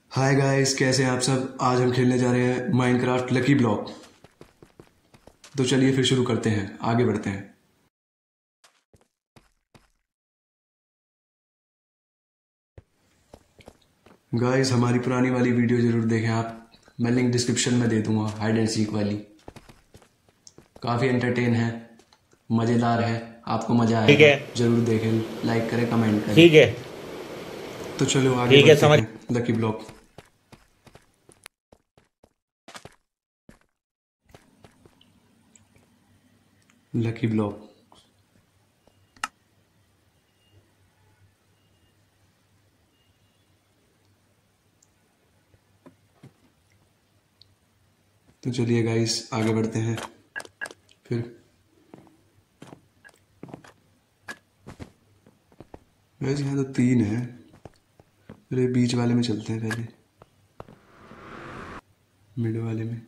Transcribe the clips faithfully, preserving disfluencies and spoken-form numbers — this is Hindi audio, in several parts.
हाय गाइस, कैसे हैं आप सब। आज हम खेलने जा रहे हैं माइनक्राफ्ट लकी ब्लॉक। तो चलिए फिर शुरू करते हैं, आगे बढ़ते हैं। गाइस, हमारी पुरानी वाली वीडियो जरूर देखें आप। मैं लिंक डिस्क्रिप्शन में दे दूंगा, हाइड एंड सीक वाली। काफ़ी एंटरटेन है, मज़ेदार है, आपको मज़ा ठीक आएगा। है। ज़रूर देखें, लाइक करें, कमेंट करें। ठीक है। तो चलो आगे ठीक है, बढ़ते समझ। हैं। Lucky block. Lucky block. तो चलिए गाइस, आगे बढ़ते हैं फिर। वैसे यहाँ तो तीन है। अरे बीच वाले में चलते हैं पहले, मिड वाले में।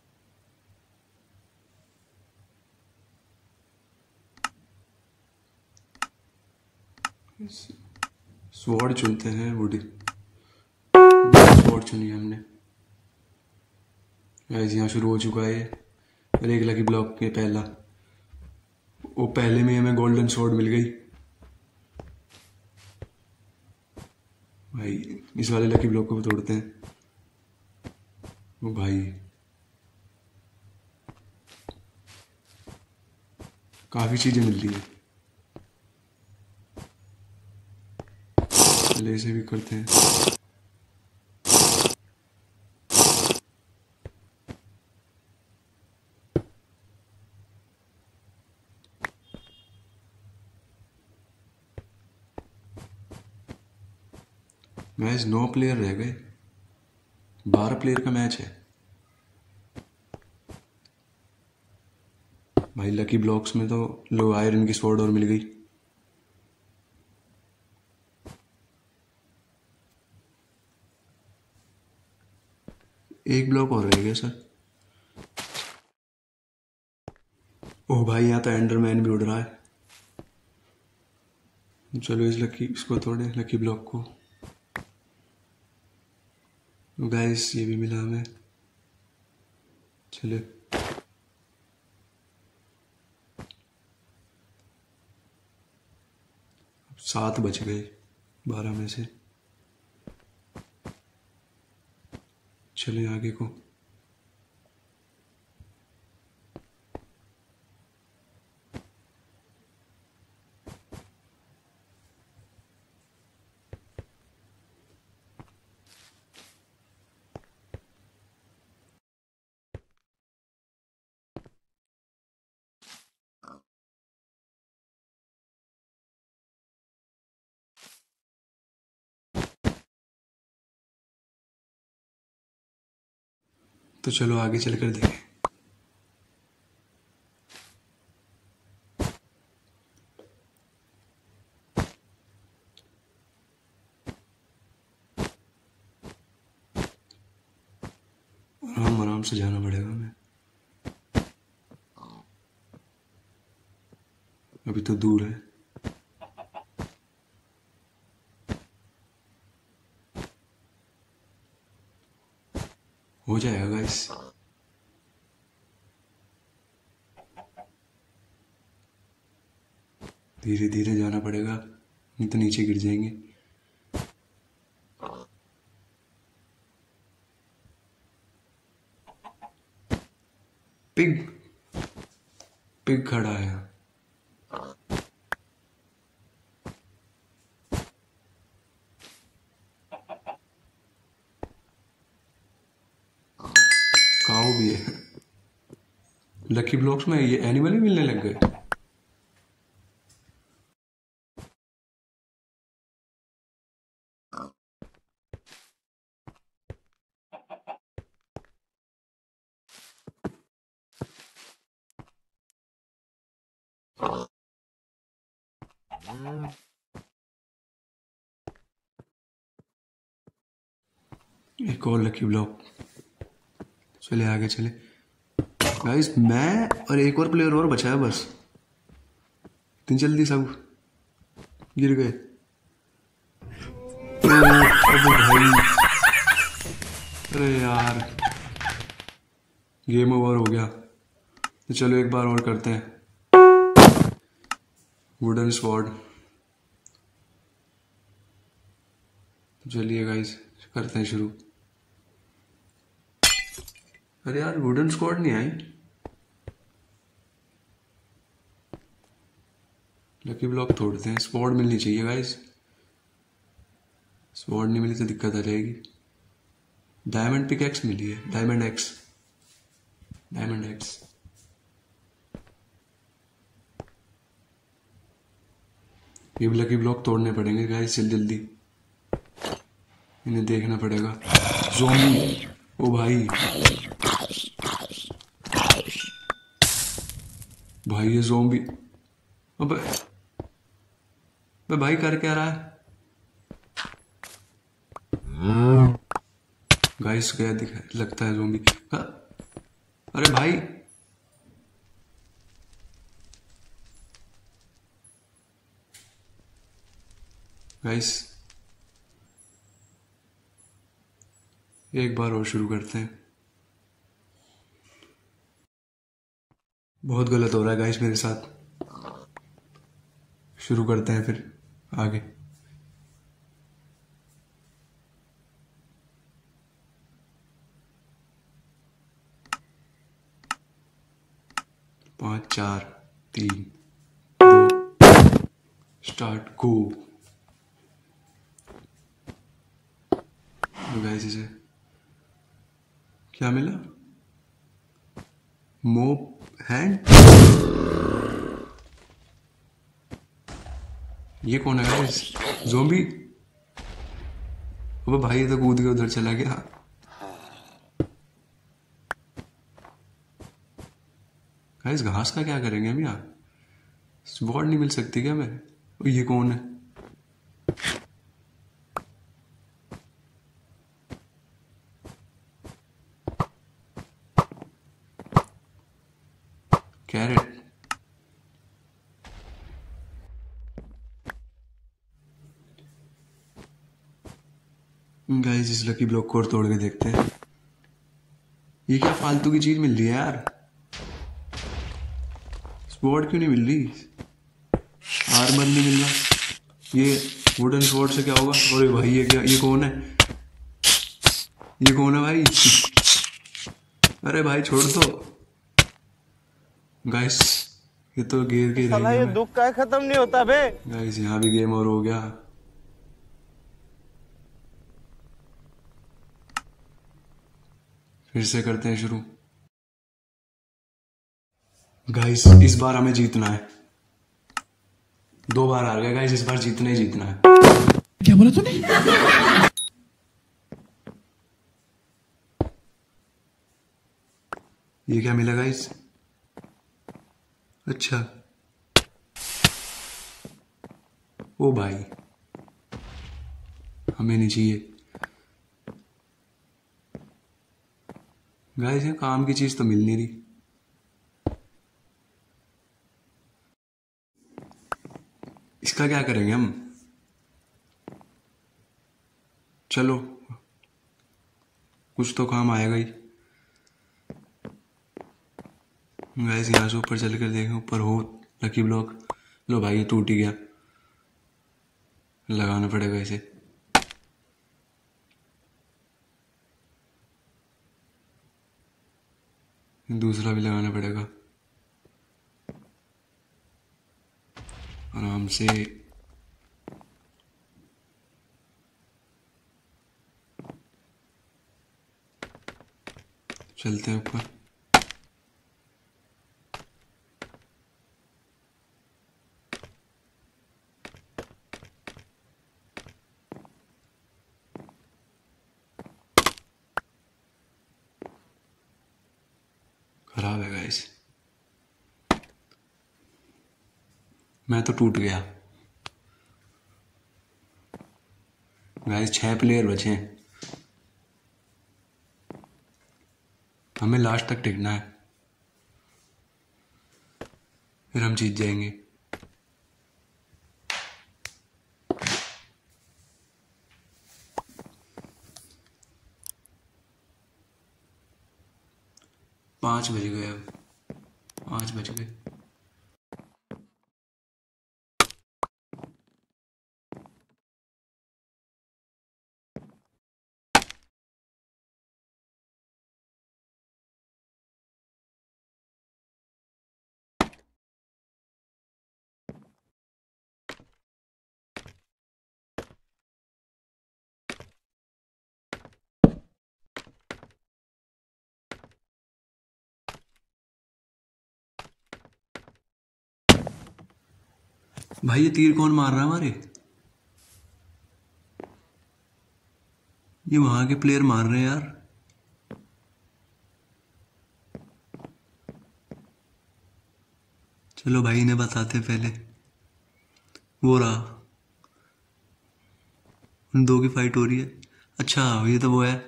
स्वॉर्ड चुनते हैं, वुड स्वॉर्ड चुनी हमने। गाइस यहाँ शुरू हो चुका है। और एक लकी ब्लॉक के पहला, वो पहले में हमें गोल्डन स्वॉर्ड मिल गई। भाई इस वाले लकी ब्लॉक को तोड़ते हैं। वो भाई काफी चीजें मिल रही है। चले इसे भी करते हैं। मैच नौ प्लेयर रह गए, बारह प्लेयर का मैच है। भाई लकी ब्लॉक्स में तो लो आयरन की स्वॉर्ड और मिल गई। एक ब्लॉक और रह गया सर। ओह भाई यहाँ तो एंडरमैन भी उड़ रहा है। चलो इस लकी इसको तोड़े, लकी ब्लॉक को। गाइस ये भी मिला हमें। चलो सात बच गए बारह में से। चले आगे को। तो चलो आगे चलकर देखें। आराम आराम से जाना पड़ेगा हमें, अभी तो दूर है। हो जाएगा गाइस। धीरे धीरे जाना पड़ेगा, नहीं तो नीचे गिर जाएंगे। पिग पिग खड़ा है। काऊ भी है। लकी ब्लॉक्स में ये एनिमल भी मिलने लग गए। एक और लकी ब्लॉक। चले आगे चले गाइस। मैं और एक और प्लेयर और बचा है बस। इतनी जल्दी सब गिर गए। ओ, अबे भाई अरे यार गेम ओवर हो गया। तो चलो एक बार और करते हैं। Wooden sword. चलिए गाइस करते हैं शुरू। अरे यार वुडन स्वॉर्ड नहीं आई। लकी ब्लॉक तोड़ते हैं। स्वॉर्ड मिलनी चाहिए गाइस। स्वॉर्ड नहीं मिली तो दिक्कत आ जाएगी। डायमंड पिक एक्स मिली है। Diamond axe. Diamond axe. ये लकी ब्लॉक तोड़ने पड़ेंगे गाइस जल्दी जल्दी। इन्हें देखना पड़ेगा। ज़ॉम्बी। ओ भाई भाई ये ज़ॉम्बी। अबे अबे भाई कर क्या रहा है? गाइस गया दिखा लगता है ज़ॉम्बी। अरे भाई गाइस एक बार और शुरू करते हैं। बहुत गलत हो रहा है गाइस मेरे साथ। शुरू करते हैं फिर आगे। पाँच चार तीन दो स्टार्ट गो। तो गाइस इसे क्या मिला? मोप हैंड। ये कौन है गाइस? ज़ॉम्बी। अबे भाई ये तो कूद के उधर चला गया। गाइस घास का क्या करेंगे हम यहाँ? स्वॉर्ड नहीं मिल सकती क्या मैं? ये कौन है? कैरेट। गाइस इस लकी ब्लॉक को और तोड़ के देखते हैं। ये क्या फालतू की चीज मिल रही है यार? स्वॉर्ड क्यों नहीं मिल रही? आर्मर नहीं मिल रहा। ये वुडन स्वॉर्ड से क्या होगा? अरे भाई ये क्या? ये कौन है? ये कौन है भाई? अरे भाई छोड़ दो। गाइस ये तो गिर के साला ये दुख का खत्म नहीं होता बे। गाइस यहाँ भी गेम और हो गया। फिर से करते हैं शुरू। गाइस इस बार हमें जीतना है। दो बार हार गए गाइस, इस बार जीतना ही जीतना है। क्या बोला तूने? ये क्या मिला गाइस? अच्छा ओ भाई हमें नहीं चाहिए गाइस। ये काम की चीज तो मिल नहीं रही। इसका क्या करेंगे हम? चलो कुछ तो काम आएगा ही। गाइस यहाँ से ऊपर चल कर देखें, ऊपर हो लकी ब्लॉक। लो भाई ये टूट ही गया। लगाना पड़ेगा इसे। दूसरा भी लगाना पड़ेगा आराम से। चलते हैं ऊपर। खराब है गाइस। मैं तो टूट गया गाइस। छह प्लेयर बचे हैं। हमें लास्ट तक टिकना है, फिर हम जीत जाएंगे। पाँच बज गए, अब पाँच बज गए। भाई ये तीर कौन मार रहा है हमारे? ये वहां के प्लेयर मार रहे हैं यार। चलो भाई इन्हें बताते पहले। वो रहा, उन दो की फाइट हो रही है। अच्छा ये तो वो है।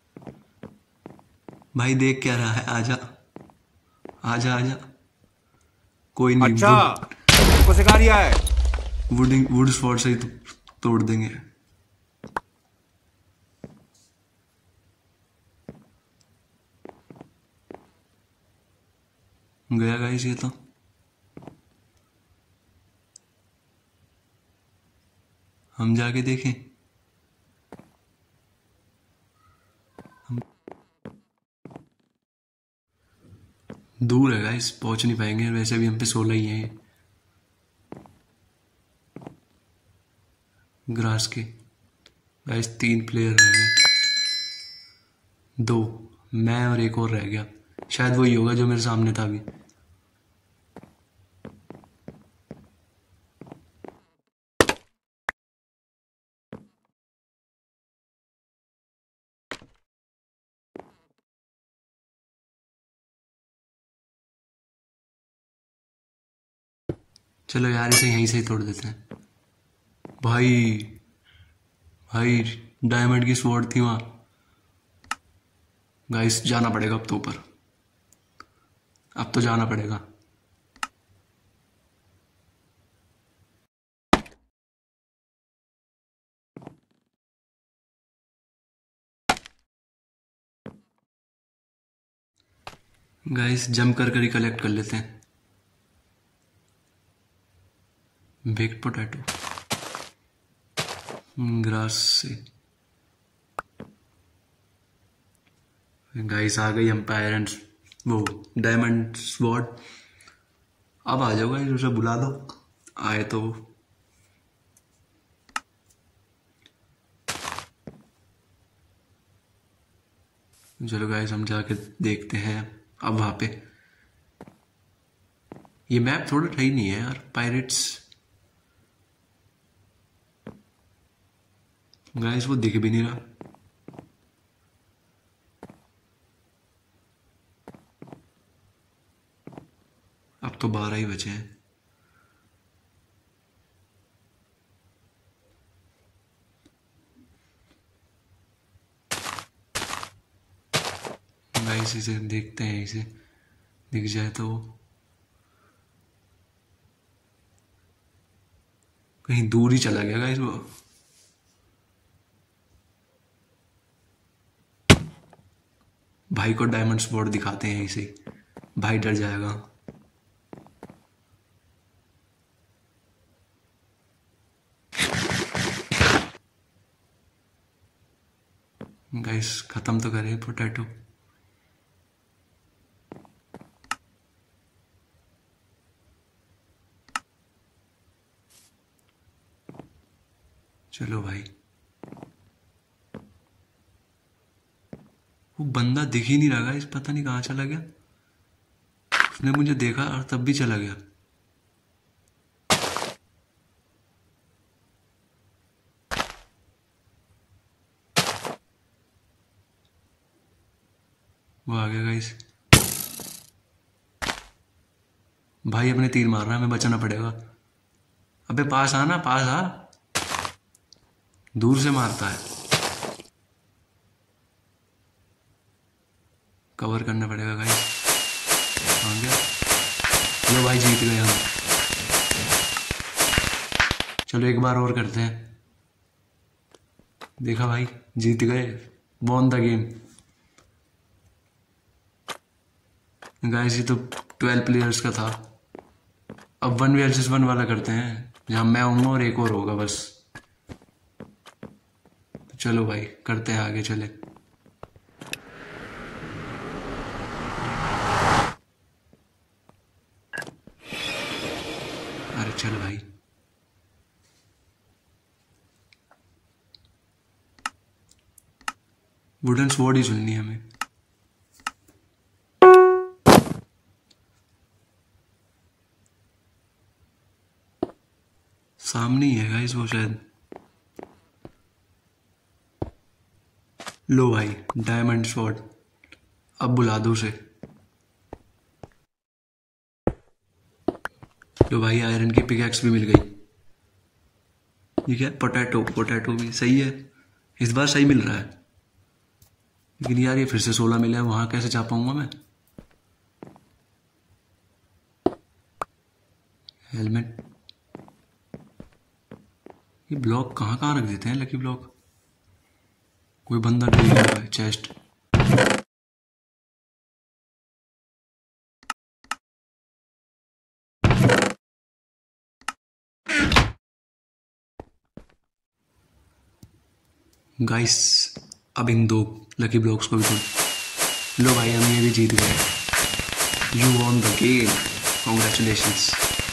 भाई देख क्या रहा है, आजा आजा आजा। कोई नहीं, अच्छा तुमको सिखा दिया है। वुड वुड स्वॉर्ड से ही तो, तोड़ देंगे। गया गाइस ये तो। हम जाके देखें। हम दूर है गाइस, पहुंच नहीं पाएंगे। वैसे भी हम पे सोलह ही हैं ये ग्रास के। गाइस तीन प्लेयर रह गए, दो मैं और एक और रह गया। शायद वही होगा जो मेरे सामने था अभी। चलो यार इसे यहीं से ही तोड़ देते हैं। भाई भाई डायमंड की स्वॉर्ड थी वहां। गाइस जाना पड़ेगा अब तो ऊपर, अब तो जाना पड़ेगा। गाइस जंप कर कर ही कलेक्ट कर लेते हैं। बेक्ड पोटैटो ग्रास से। गाइस आ गई हम पे आयरन, वो डायमंड स्वॉर्ड। अब आ जाओ गाइस, उसे बुला दो आए तो। चलो गाइस हम जाके देखते हैं अब वहां पे। ये मैप थोड़ा सही नहीं है यार, पायरेट्स। गाइस वो दिख भी नहीं रहा। अब तो बारह ही बचे हैं। गाइस इसे देखते हैं, इसे दिख जाए तो। कहीं दूर ही चला गया गाइस वो। भाई को डायमंड स्वॉर्ड दिखाते हैं इसे, भाई डर जाएगा। गाइस खत्म तो करे पोटैटो। चलो भाई, वो बंदा दिख ही नहीं रहा, इस पता नहीं कहाँ चला गया। उसने मुझे देखा और तब भी चला गया। वो आ गया गाइस। भाई अपने तीर मार रहा है, हमें बचाना पड़ेगा। अबे पास आना, पास आ। दूर से मारता है, कवर करना पड़ेगा गाइस। आ गया। लो भाई जीत गए हम। चलो एक बार और करते हैं। देखा भाई, जीत गए, वॉन द गेम। गाइस ये तो ट्वेल्व प्लेयर्स का था। अब वन वर्सेस वन वाला करते हैं, जहाँ मैं हूँगा और एक और होगा बस। चलो भाई करते हैं, आगे चले। अरे चल भाई, वुडन स्वॉर्ड ही चुननी है हमें। सामने ही है गाइस वो शायद। लो भाई डायमंड स्वॉर्ड, अब बुला दो उसे। लो भाई आयरन की पिकैक्स भी मिल गई। ये क्या, पोटैटो, पोटैटो भी सही है, इस बार सही मिल रहा है। लेकिन यार ये फिर से सोलह मिला है, वहां कैसे जा पाऊंगा मैं। हेलमेट, ये ब्लॉक कहाँ कहाँ रख देते हैं लकी ब्लॉक। कोई बंदा ढूंढ रहा है। चेस्ट, गाइस अब इन दो लकी ब्लॉक्स को भी खोल लो भाई, हम ये भी जीत गए। You won the game, congratulations.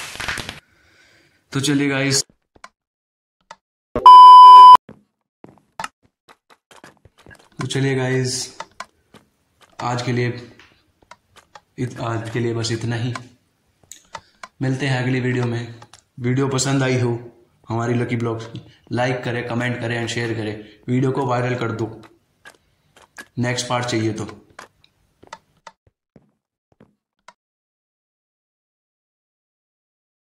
तो चलिए गाइस, तो चलिए गाइस आज के लिए इत, आज के लिए बस इतना ही। मिलते हैं अगली वीडियो में। वीडियो पसंद आई हो हमारी लकी ब्लॉक्स की, लाइक करें, कमेंट करें एंड शेयर करें। वीडियो को वायरल कर दो, नेक्स्ट पार्ट चाहिए तो।